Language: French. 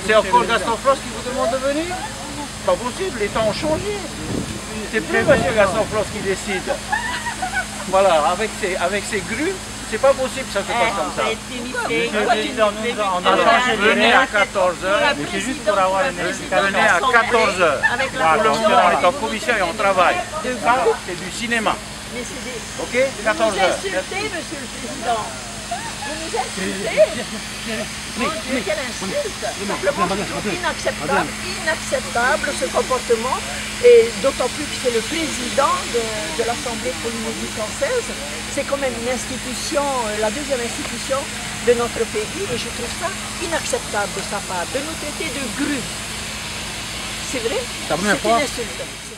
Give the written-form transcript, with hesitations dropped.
C'est encore Gaston Flosse qui vous demande de venir? Pas possible, les temps ont changé. C'est plus M. Gaston Flosse qui décide. Voilà, avec ses grues, c'est pas possible que ça se passe comme ça. Monsieur le Président, on a changé les Venez à règles. 14h. C'est juste pour avoir une explication. Venez à 14h. Pour le moment, on est en commission et on travaille. Ça, c'est du cinéma. Ok? 14h. Insultez, Monsieur le Président. Vous nous insultez. Mon Dieu, quelle insulte. Simplement, je trouve inacceptable ce comportement, et d'autant plus que c'est le président de l'Assemblée polynésie française. C'est quand même une institution, la deuxième institution de notre pays, et je trouve ça inacceptable de sa part, de nous traiter de grues. C'est vrai, c'est une insulte.